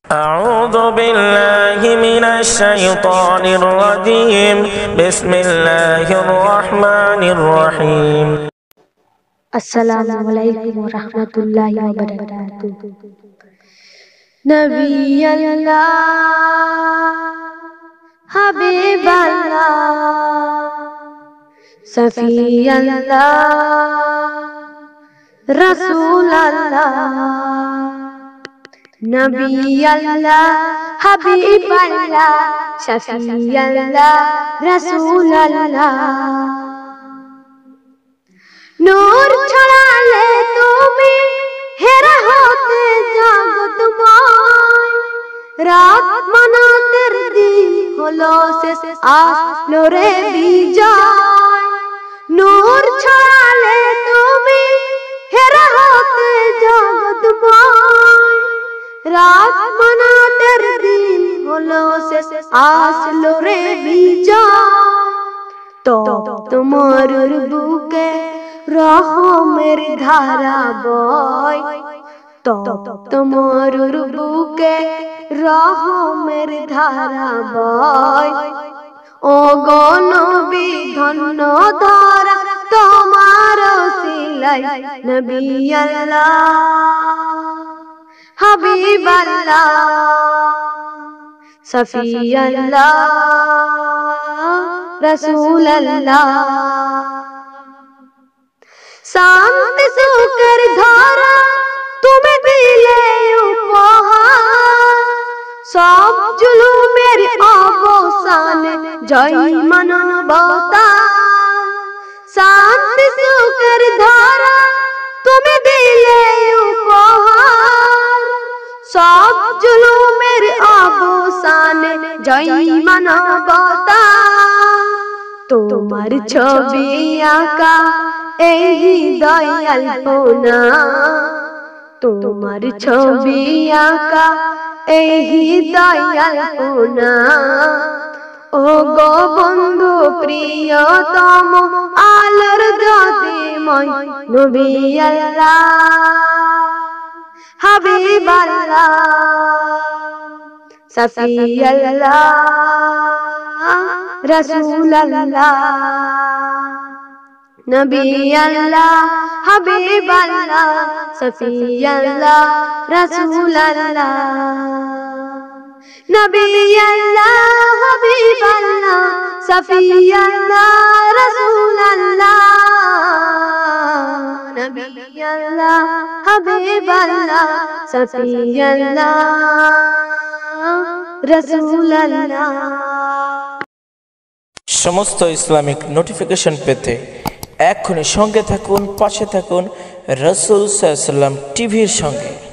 أعوذ بالله من الشيطان الرجيم بسم الله الرحمن الرحيم السلام عليكم ورحمة الله وبركاته نبي الله حبيب الله صفي الله رسول الله نبي الله حبيب الله شفي الله رسول الله নূর ছড়ালে তুমি হেরা হতে জগৎময় রাত মানাতের দিন হলো শেষ আসলো রে বিজয় নূর ছড়ালে তুমি হেরা হতে জগৎময় রাত মানাতের দিন হলো শেষ আসলো রে বিজয় তো তোমার বুকে রহমের ধারা বয় তো তোমার বুকে রহমের ধারা বয় ও গো নবী ধন্য ধরা তোমার সিলাই নবী আল্লাহ হাবিব আল্লাহ সফি আল্লাহ রসুল আল্লাহ শান্তি সুখের ধারা তুমি দিলে উপহার সব জুলুমের অবসানে জয় মানবতা শান্তি সুখের ধারা তুমি দিলে উপহার সব জুলুমের অবসানে জয় মানবতা তোমার ছবি আঁকা এই দয়াল পোনা তোমার ছবি আঁকা এই দয়াল পোনা ও গো বন্ধু প্রিয়তম আলোর জ্যোতির্ময় নবী আল্লাহ হাবিব আল্লাহ সফি আল্লাহ রসুল আল্লাহ নবী আল্লাহ হাবিব আল্লাহ সফি আল্লাহ রসুল আল্লাহ নবী আল্লাহ হাবিব আল্লাহ সফি আল্লাহ রসুল আল্লাহ নবী আল্লাহ হাবিব আল্লাহ সফি আল্লাহ রসুল আল্লাহ। সমস্ত ইসলামিক নোটিফিকেশন পেতে এখনই সঙ্গে থাকুন, পাশে থাকুন রাসূল সাল্লাল্লাহু আলাইহি ওয়াসাল্লাম টিভির সঙ্গে।